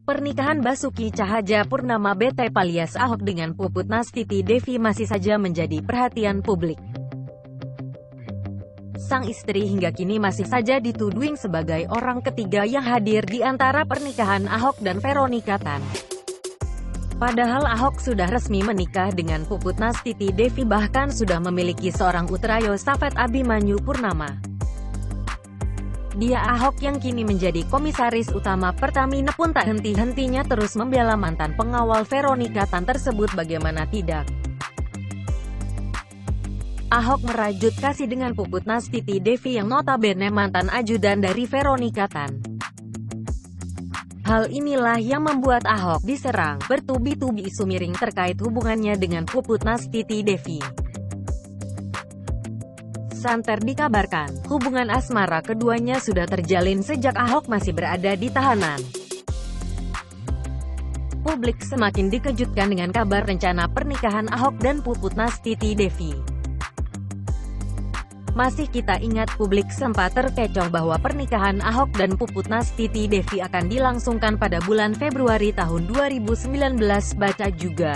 Pernikahan Basuki Cahayapurnama BT alias Ahok dengan Puput Nastiti Devi masih saja menjadi perhatian publik. Sang istri hingga kini masih saja dituding sebagai orang ketiga yang hadir di antara pernikahan Ahok dan Veronica Tan. Padahal Ahok sudah resmi menikah dengan Puput Nastiti Devi, bahkan sudah memiliki seorang putra Yosafat Abimanyu Purnama. Dia Ahok yang kini menjadi komisaris utama Pertamina pun tak henti-hentinya terus membela mantan pengawal Veronica Tan tersebut. Bagaimana tidak? Ahok merajut kasih dengan Puput Nastiti Devi yang notabene mantan ajudan dari Veronica Tan. Hal inilah yang membuat Ahok diserang bertubi-tubi isu miring terkait hubungannya dengan Puput Nastiti Devi. Santer dikabarkan, hubungan asmara keduanya sudah terjalin sejak Ahok masih berada di tahanan. Publik semakin dikejutkan dengan kabar rencana pernikahan Ahok dan Puput Nastiti Devi. Masih kita ingat publik sempat terkecoh bahwa pernikahan Ahok dan Puput Nastiti Devi akan dilangsungkan pada bulan Februari tahun 2019. Baca juga.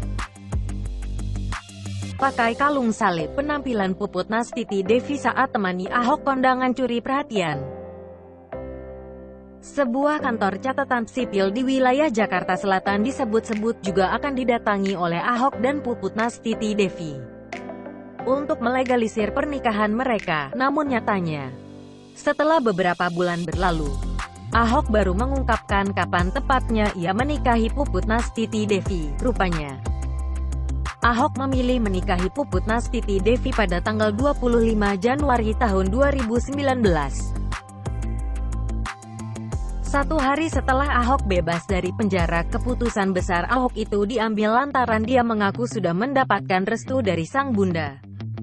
Pakai kalung salib, penampilan Puput Nastiti Devi saat temani Ahok kondangan curi perhatian. Sebuah kantor catatan sipil di wilayah Jakarta Selatan disebut-sebut juga akan didatangi oleh Ahok dan Puput Nastiti Devi untuk melegalisir pernikahan mereka. Namun nyatanya, setelah beberapa bulan berlalu, Ahok baru mengungkapkan kapan tepatnya ia menikahi Puput Nastiti Devi. Rupanya, Ahok memilih menikahi Puput Nastiti Devi pada tanggal 25 Januari tahun 2019. Satu hari setelah Ahok bebas dari penjara, keputusan besar Ahok itu diambil lantaran dia mengaku sudah mendapatkan restu dari sang bunda,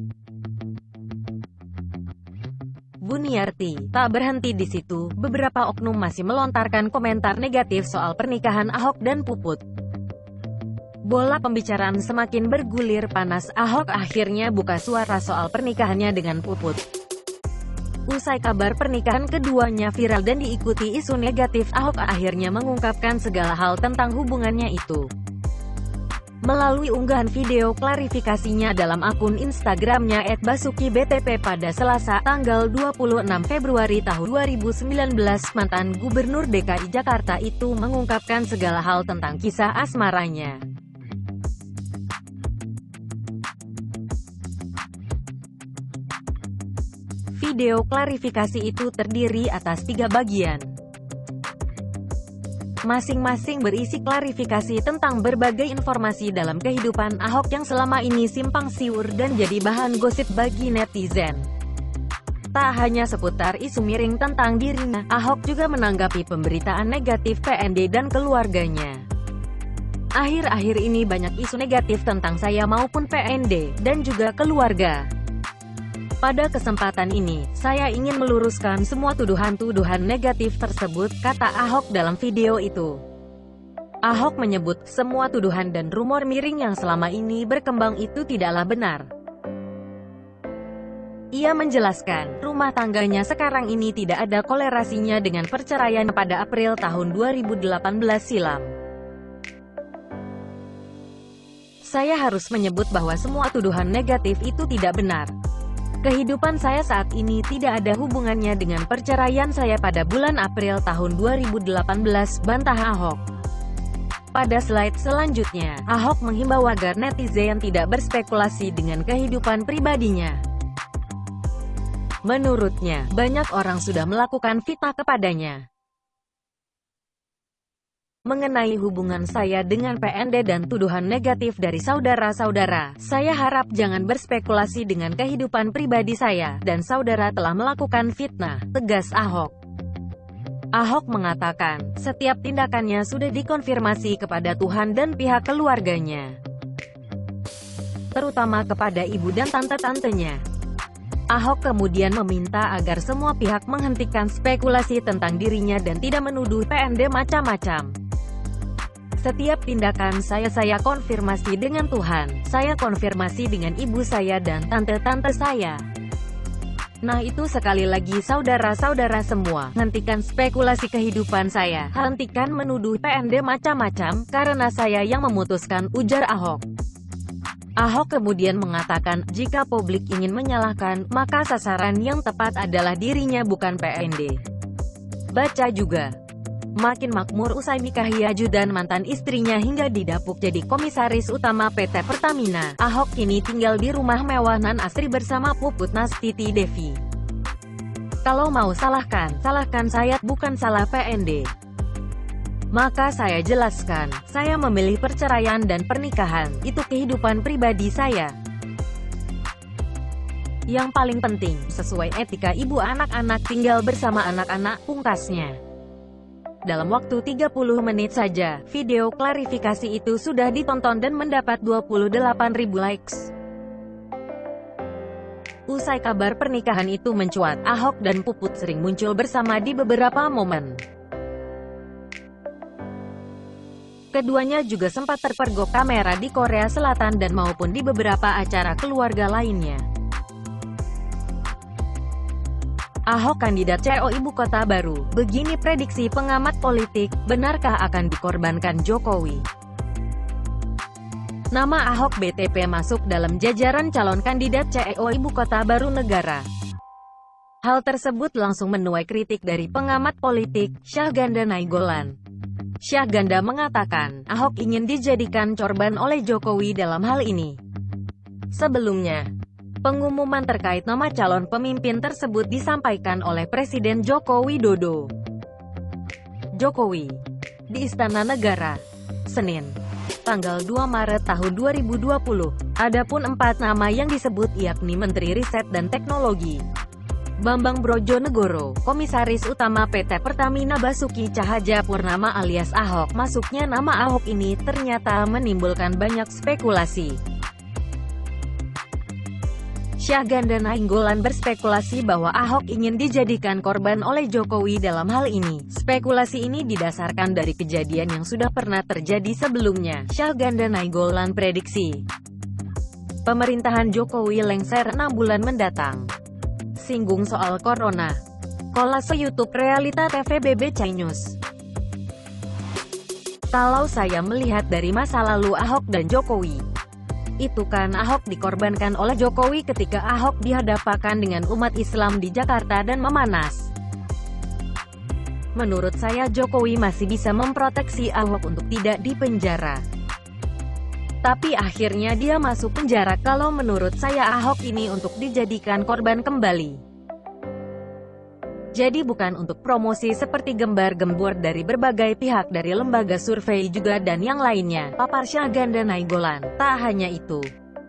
Buniarti. Tak berhenti di situ, beberapa oknum masih melontarkan komentar negatif soal pernikahan Ahok dan Puput. Bola pembicaraan semakin bergulir panas. Ahok akhirnya buka suara soal pernikahannya dengan Puput. Usai kabar pernikahan keduanya viral dan diikuti isu negatif, Ahok akhirnya mengungkapkan segala hal tentang hubungannya itu melalui unggahan video klarifikasinya dalam akun Instagramnya @basukibtp pada Selasa, tanggal 26 Februari tahun 2019. Mantan Gubernur DKI Jakarta itu mengungkapkan segala hal tentang kisah asmaranya. Video klarifikasi itu terdiri atas 3 bagian. Masing-masing berisi klarifikasi tentang berbagai informasi dalam kehidupan Ahok yang selama ini simpang siur dan jadi bahan gosip bagi netizen. Tak hanya seputar isu miring tentang dirinya, Ahok juga menanggapi pemberitaan negatif PND dan keluarganya. Akhir-akhir ini banyak isu negatif tentang saya maupun PND, dan juga keluarga. Pada kesempatan ini, saya ingin meluruskan semua tuduhan-tuduhan negatif tersebut, kata Ahok dalam video itu. Ahok menyebut, semua tuduhan dan rumor miring yang selama ini berkembang itu tidaklah benar. Ia menjelaskan, rumah tangganya sekarang ini tidak ada kolerasinya dengan perceraian pada April tahun 2018 silam. Saya harus menyebut bahwa semua tuduhan negatif itu tidak benar. Kehidupan saya saat ini tidak ada hubungannya dengan perceraian saya pada bulan April tahun 2018, bantah Ahok. Pada slide selanjutnya, Ahok menghimbau agar netizen tidak berspekulasi dengan kehidupan pribadinya. Menurutnya, banyak orang sudah melakukan fitnah kepadanya mengenai hubungan saya dengan PND dan tuduhan negatif dari saudara-saudara. Saya harap jangan berspekulasi dengan kehidupan pribadi saya, dan saudara telah melakukan fitnah, tegas Ahok. Ahok mengatakan, setiap tindakannya sudah dikonfirmasi kepada Tuhan dan pihak keluarganya, terutama kepada ibu dan tante-tantenya. Ahok kemudian meminta agar semua pihak menghentikan spekulasi tentang dirinya dan tidak menuduh PND macam-macam. Setiap tindakan saya konfirmasi dengan Tuhan, saya konfirmasi dengan ibu saya dan tante-tante saya. Nah itu sekali lagi saudara-saudara semua, hentikan spekulasi kehidupan saya, hentikan menuduh PND macam-macam, karena saya yang memutuskan, ujar Ahok. Ahok kemudian mengatakan, jika publik ingin menyalahkan, maka sasaran yang tepat adalah dirinya bukan PND. Baca juga. Makin makmur usai nikahi ajudan mantan istrinya hingga didapuk jadi komisaris utama PT Pertamina, Ahok kini tinggal di rumah mewah Nan Asri bersama Puput Nastiti Devi. Kalau mau salahkan saya, bukan salah PND. Maka saya jelaskan, saya memilih perceraian dan pernikahan, itu kehidupan pribadi saya. Yang paling penting, sesuai etika ibu anak-anak tinggal bersama anak-anak, pungkasnya. Dalam waktu 30 menit saja, video klarifikasi itu sudah ditonton dan mendapat 28.000 likes. Usai kabar pernikahan itu mencuat, Ahok dan Puput sering muncul bersama di beberapa momen. Keduanya juga sempat terpergok kamera di Korea Selatan dan maupun di beberapa acara keluarga lainnya. Ahok kandidat CO Ibu Kota Baru, begini prediksi pengamat politik, benarkah akan dikorbankan Jokowi? Nama Ahok BTP masuk dalam jajaran calon kandidat CEO Ibu Kota Baru negara. Hal tersebut langsung menuai kritik dari pengamat politik, Syahganda Nainggolan. Syahganda mengatakan, Ahok ingin dijadikan korban oleh Jokowi dalam hal ini. Sebelumnya, pengumuman terkait nama calon pemimpin tersebut disampaikan oleh Presiden Joko Widodo. Jokowi, di Istana Negara, Senin, tanggal 2 Maret tahun 2020. Adapun 4 nama yang disebut yakni Menteri Riset dan Teknologi Bambang Brojonegoro, Komisaris Utama PT Pertamina Basuki Cahayapurnama alias Ahok. Masuknya nama Ahok ini ternyata menimbulkan banyak spekulasi. Syahganda Nainggolan berspekulasi bahwa Ahok ingin dijadikan korban oleh Jokowi dalam hal ini. Spekulasi ini didasarkan dari kejadian yang sudah pernah terjadi sebelumnya. Syahganda Nainggolan prediksi pemerintahan Jokowi lengser 6 bulan mendatang. Singgung soal corona. Kolase YouTube Realita TV BBC News. Kalau saya melihat dari masa lalu Ahok dan Jokowi, itu kan Ahok dikorbankan oleh Jokowi ketika Ahok dihadapkan dengan umat Islam di Jakarta dan memanas. Menurut saya Jokowi masih bisa memproteksi Ahok untuk tidak dipenjara. Tapi akhirnya dia masuk penjara. Kalau menurut saya Ahok ini untuk dijadikan korban kembali. Jadi bukan untuk promosi seperti gembar-gembor dari berbagai pihak dari lembaga survei juga dan yang lainnya, papar Syahganda Nainggolan. Tak hanya itu,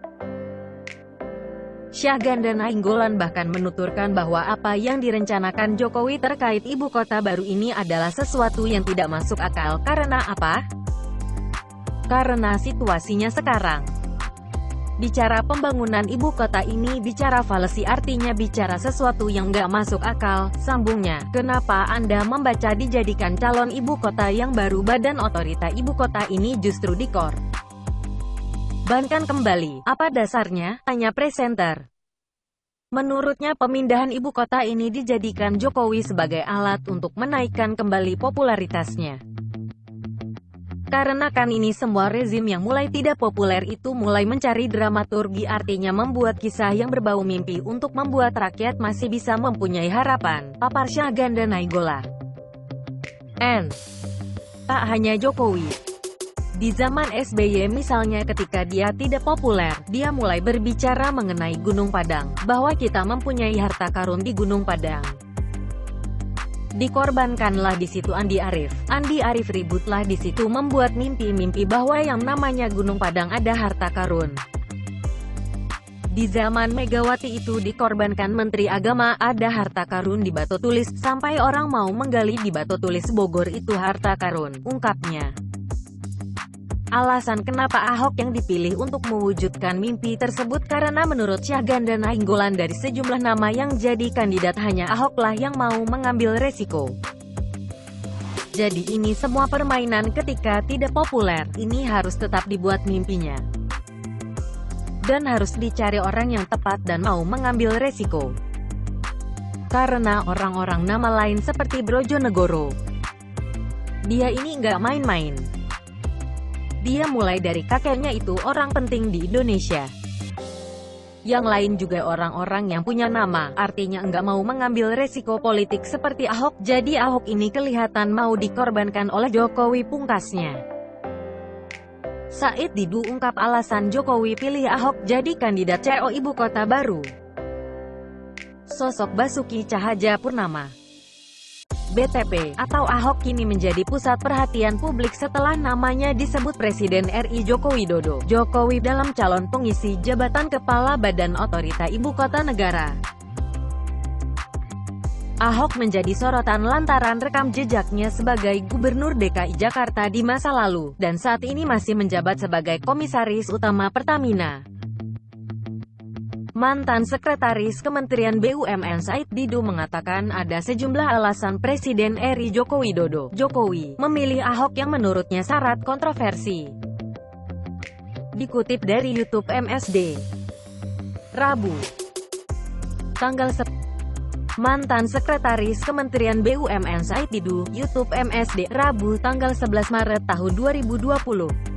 Syahganda Nainggolan bahkan menuturkan bahwa apa yang direncanakan Jokowi terkait ibu kota baru ini adalah sesuatu yang tidak masuk akal. Karena apa? Karena situasinya sekarang. Bicara pembangunan ibu kota ini bicara falsi, artinya bicara sesuatu yang nggak masuk akal, sambungnya. Kenapa Anda membaca dijadikan calon ibu kota yang baru badan otorita ibu kota ini justru dikorbankan kembali? Apa dasarnya? Tanya presenter. Menurutnya pemindahan ibu kota ini dijadikan Jokowi sebagai alat untuk menaikkan kembali popularitasnya. Karena kan ini semua rezim yang mulai tidak populer itu mulai mencari dramaturgi, artinya membuat kisah yang berbau mimpi untuk membuat rakyat masih bisa mempunyai harapan, papar Syahganda Nainggolan. Tak hanya Jokowi. Di zaman SBY misalnya ketika dia tidak populer, dia mulai berbicara mengenai Gunung Padang, bahwa kita mempunyai harta karun di Gunung Padang. Dikorbankanlah di situ Andi Arief. Andi Arief ributlah di situ membuat mimpi-mimpi bahwa yang namanya Gunung Padang ada harta karun. Di zaman Megawati itu dikorbankan Menteri Agama, ada harta karun di Batu Tulis, sampai orang mau menggali di Batu Tulis Bogor itu harta karun, ungkapnya. Alasan kenapa Ahok yang dipilih untuk mewujudkan mimpi tersebut karena menurut Syahganda Nainggolan dari sejumlah nama yang jadi kandidat hanya Ahoklah yang mau mengambil resiko. Jadi ini semua permainan ketika tidak populer, ini harus tetap dibuat mimpinya. Dan harus dicari orang yang tepat dan mau mengambil resiko. Karena orang-orang nama lain seperti Brojonegoro. Dia ini nggak main-main. Dia mulai dari kakeknya itu orang penting di Indonesia. Yang lain juga orang-orang yang punya nama, artinya nggak mau mengambil resiko politik seperti Ahok. Jadi Ahok ini kelihatan mau dikorbankan oleh Jokowi, pungkasnya. Said Didu ungkap alasan Jokowi pilih Ahok jadi kandidat CO ibu kota baru. Sosok Basuki Cahayapurnama (BTP) atau Ahok kini menjadi pusat perhatian publik setelah namanya disebut Presiden RI Joko Widodo. Jokowi dalam calon pengisi jabatan Kepala Badan Otorita Ibu Kota Negara. Ahok menjadi sorotan lantaran rekam jejaknya sebagai Gubernur DKI Jakarta di masa lalu, dan saat ini masih menjabat sebagai Komisaris Utama Pertamina. Mantan Sekretaris Kementerian BUMN Said Didu mengatakan ada sejumlah alasan Presiden RI Joko Widodo, Jokowi, memilih Ahok yang menurutnya syarat kontroversi. Dikutip dari YouTube MSD, Rabu, tanggal 10. Mantan Sekretaris Kementerian BUMN Said Didu, YouTube MSD, Rabu, tanggal 11 Maret tahun 2020.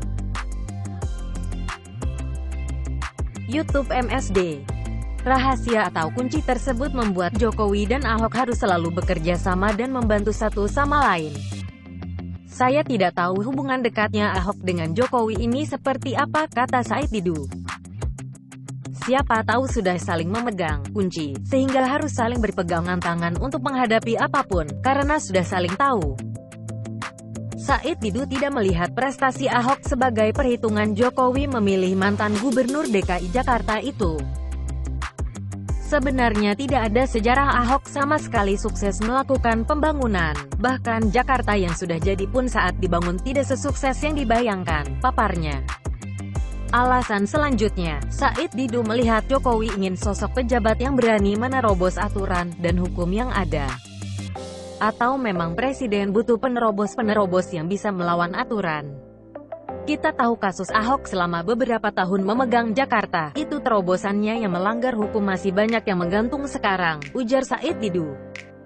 YouTube MSD. Rahasia atau kunci tersebut membuat Jokowi dan Ahok harus selalu bekerja sama dan membantu satu sama lain. Saya tidak tahu hubungan dekatnya Ahok dengan Jokowi ini seperti apa, kata Said Didu. Siapa tahu sudah saling memegang kunci, sehingga harus saling berpegangan tangan untuk menghadapi apapun, karena sudah saling tahu. Said Didu tidak melihat prestasi Ahok sebagai perhitungan Jokowi memilih mantan Gubernur DKI Jakarta itu. Sebenarnya tidak ada sejarah Ahok sama sekali sukses melakukan pembangunan. Bahkan Jakarta yang sudah jadi pun saat dibangun tidak sesukses yang dibayangkan, paparnya. Alasan selanjutnya, Said Didu melihat Jokowi ingin sosok pejabat yang berani menerobos aturan dan hukum yang ada. Atau memang Presiden butuh penerobos-penerobos yang bisa melawan aturan. Kita tahu kasus Ahok selama beberapa tahun memegang Jakarta, itu terobosannya yang melanggar hukum masih banyak yang menggantung sekarang, ujar Said Didu.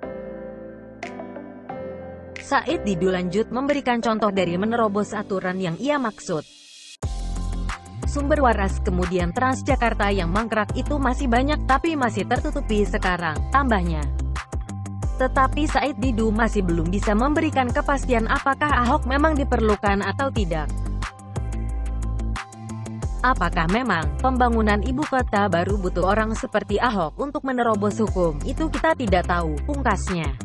Said Didu lanjut memberikan contoh dari menerobos aturan yang ia maksud. Sumber waras kemudian Transjakarta yang mangkrak itu masih banyak tapi masih tertutupi sekarang, tambahnya. Tetapi Said Didu masih belum bisa memberikan kepastian apakah Ahok memang diperlukan atau tidak. Apakah memang pembangunan ibu kota baru butuh orang seperti Ahok untuk menerobos hukum? Itu kita tidak tahu, pungkasnya.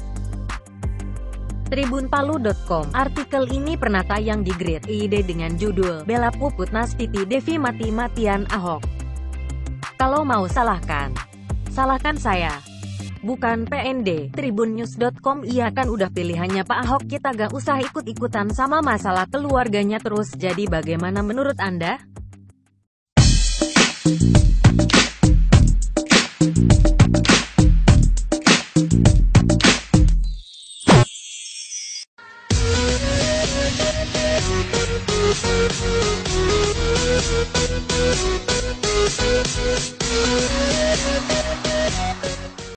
Tribunpalu.com. Artikel ini pernah tayang di Grid ID dengan judul Bela Puput Nastiti Devi Mati-Matian Ahok. Kalau mau salahkan saya. Bukan PND. Tribunnews.com. Iya kan udah pilihannya Pak Ahok, kita gak usah ikut-ikutan sama masalah keluarganya terus. Jadi bagaimana menurut Anda?